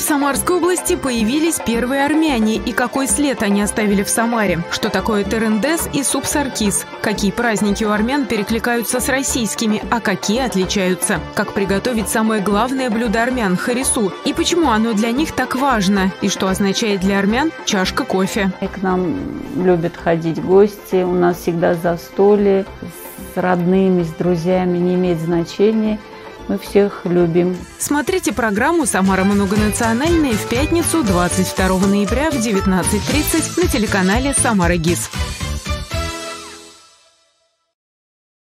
Самарской области появились первые армяне и какой след они оставили в Самаре? Что такое терендес и суп-саркис? Какие праздники у армян перекликаются с российскими, а какие отличаются? Как приготовить самое главное блюдо армян – харису? И почему оно для них так важно? И что означает для армян чашка кофе? И к нам любят ходить гости, у нас всегда застолье с родными, с друзьями, не имеет значения. Мы всех любим. Смотрите программу «Самара многонациональная» в пятницу 22 ноября в 19:30 на телеканале «Самара ГИС».